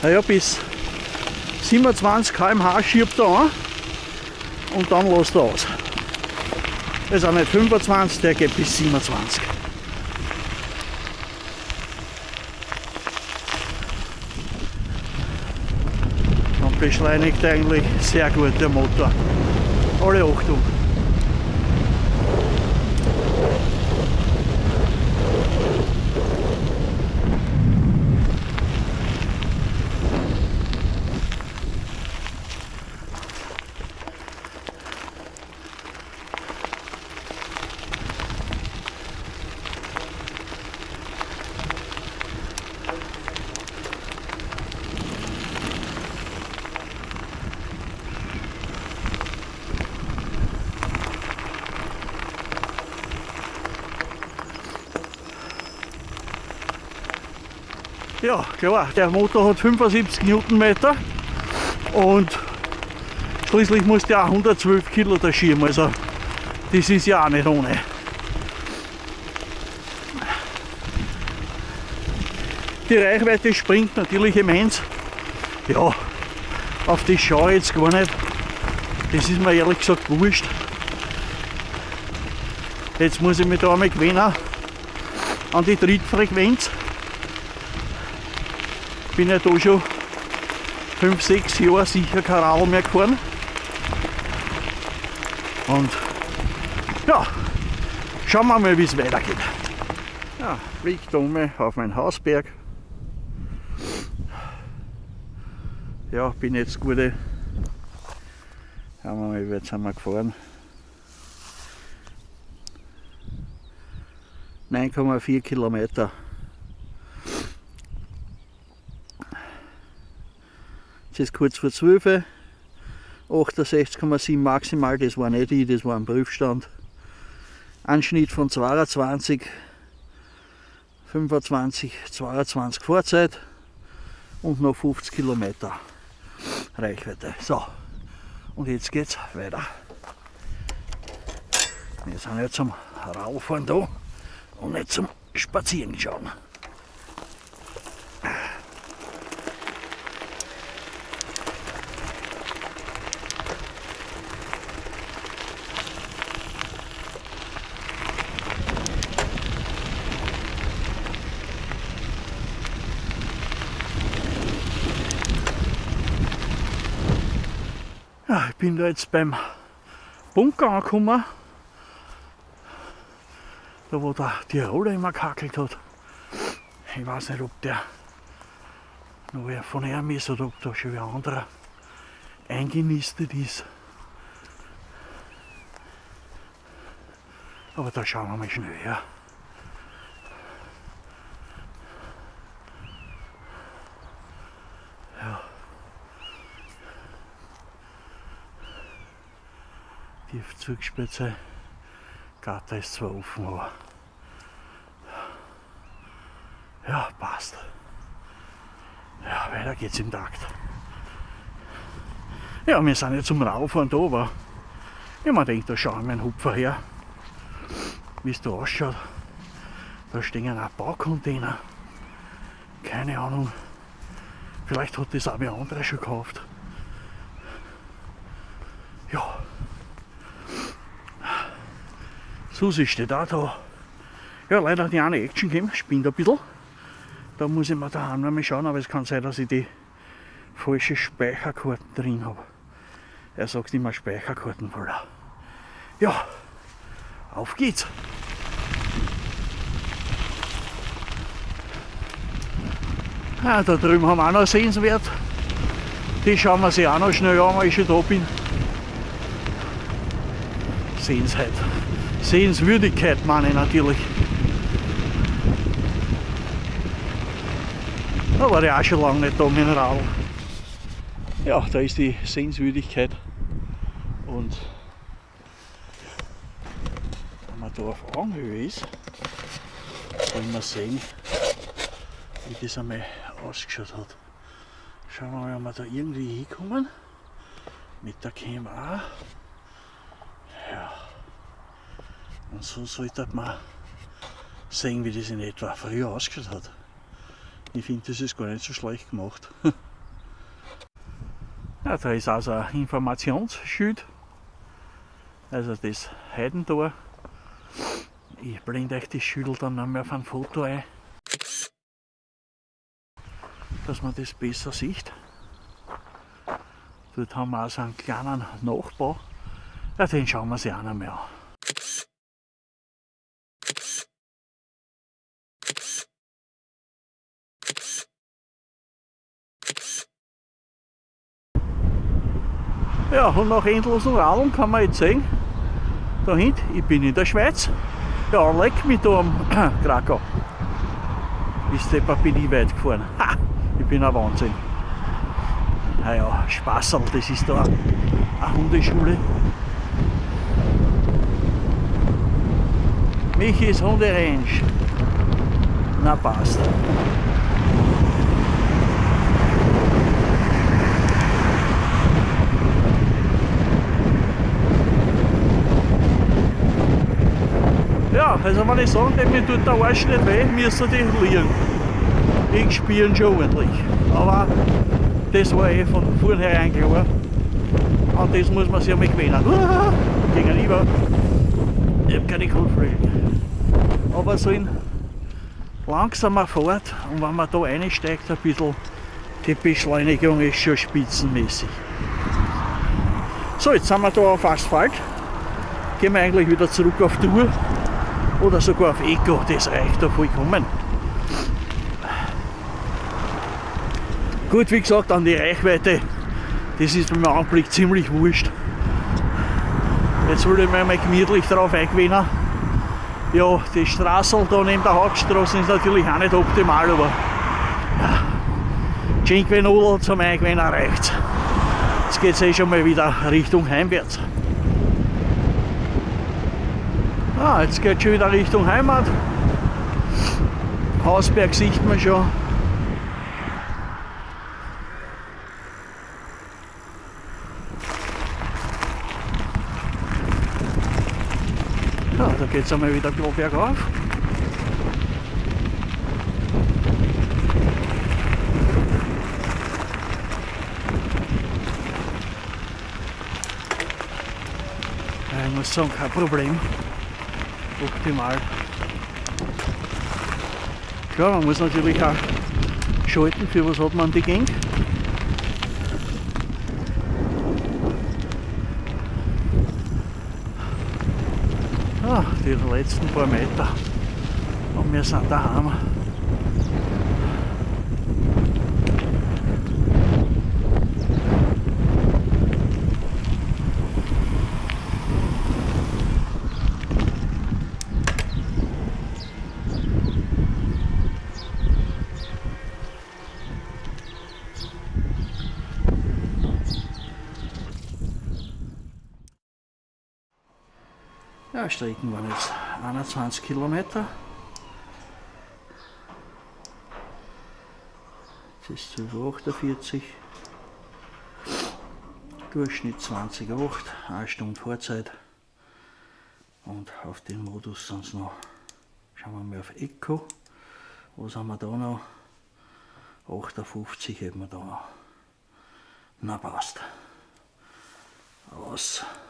Naja, bis 27 km/h schiebt er an und dann lässt er aus. Das ist auch nicht 25, der geht bis 27. Und beschleunigt eigentlich sehr gut der Motor. Alle Achtung! Ja, klar, der Motor hat 75 Newtonmeter und schließlich muss der auch 112 Kilo da schieben, also das ist ja auch nicht ohne. Die Reichweite springt natürlich immens. Ja, auf das schaue ich jetzt gar nicht. Das ist mir ehrlich gesagt wurscht. Jetzt muss ich mich da einmal gewöhnen an die Trittfrequenz. Ich bin ja da schon 5, 6 Jahre sicher kein Radl mehr gefahren. Und ja, schauen wir mal, wie es weitergeht. Ja, Blick da oben auf meinen Hausberg. Ja, bin jetzt gute, schauen wir mal, wie weit sind wir gefahren. 9,4 Kilometer. Es ist kurz vor 12, 68,7 maximal, das war nicht ich, das war ein Prüfstand. Anschnitt von 22, 25, 22 Fahrzeit und noch 50 Kilometer Reichweite. So, und jetzt geht's weiter. Wir sind jetzt zum Radfahren da und nicht zum Spazieren schauen. Ja, ich bin da jetzt beim Bunker angekommen, da wo der Tiroler immer gehackelt hat. Ich weiß nicht, ob der noch wer von ihm ist oder ob da schon wer anderer eingenistet ist. Aber da schauen wir mal schnell her. Ja. Die Zugspitze, Gatter ist zwar offen, aber ja, passt. Ja, weiter geht's im Takt. Ja, wir sind jetzt zum Radfahren da, aber ich mir denke, da schauen wir einen Hupfer her, wie es da ausschaut. Da stehen auch Baucontainer. Keine Ahnung, vielleicht hat das auch wer andere schon gekauft. Ja. Susi steht auch da. Ja, leider hat die eine Action gegeben, spinnt ein bisschen. Da muss ich mir daheim noch mal schauen, aber es kann sein, dass ich die falsche Speicherkarten drin habe. Er sagt immer Speicherkarten voller. Ja, auf geht's! Ja, da drüben haben wir auch noch sehenswert. Die schauen wir sich auch noch schnell an, wenn ich schon da bin. Sehenswürdigkeit meine ich natürlich. Da war ich auch schon lange nicht da mit dem Radl. Ja, da ist die Sehenswürdigkeit. Und wenn man da auf Augenhöhe ist, wollen wir sehen, wie das einmal ausgeschaut hat. Schauen wir mal, ob wir da irgendwie hinkommen. Mit der KMA. Ja. Und so sollte man sehen, wie das in etwa früher ausgeschaut hat. Ich finde, das ist gar nicht so schlecht gemacht. Ja, da ist also ein Informationsschild, also das Heidentor. Ich blende euch das Schild dann noch mal auf ein Foto ein, dass man das besser sieht. Dort haben wir also einen kleinen Nachbau. Ja, den schauen wir uns auch noch mal an. Ja, und nach endlosen Radeln kann man jetzt sehen, da hinten, ich bin in der Schweiz. Ja, leck mich da am Krakau. Bis Depper bin ich weit gefahren. Ha, ich bin ein Wahnsinn. Naja, Spaßerl, das ist da eine Hundeschule. Michis Hunderange. Na passt. Ja, also wenn ich sagen, mir tut der Arsch nicht weh, müssen die liegen. Ich spiele schon ordentlich. Aber das war eh von vornherein klar. Und das muss man sich einmal gewöhnen. Gegenüber. Ich habe keine Kotflügel. Aber so in langsamer Fahrt und wenn man da einsteigt ein bisschen, die Beschleunigung ist schon spitzenmäßig. So, jetzt sind wir da auf Asphalt. Gehen wir eigentlich wieder zurück auf Tour. Oder sogar auf Eco, das reicht da vollkommen. Gut, wie gesagt, an die Reichweite, das ist beim Anblick ziemlich wurscht. Jetzt würde ich mich mal gemütlich darauf eingewöhnen. Ja, die Straße da neben der Hauptstraße ist natürlich auch nicht optimal, aber ja, Cinque zum Eingewöhnen reicht. Jetzt geht es eh schon mal wieder Richtung heimwärts. Ah, jetzt geht es schon wieder Richtung Heimat. Hausberg sieht man schon. Ja, da geht es einmal wieder bergauf. Ja, ich muss sagen, kein Problem. Optimal. Klar, man muss natürlich auch schalten, für was hat man die Gegend. Ja, die letzten paar Meter und wir sind daheim. Ja, Strecken waren jetzt 21 Kilometer. Das ist 12,48. Durchschnitt 20,8, 1 Stunde Fahrzeit. Und auf den Modus sind es noch, schauen wir mal auf Eco. Was haben wir da noch? 58 hätten wir da noch. Na passt. Aus.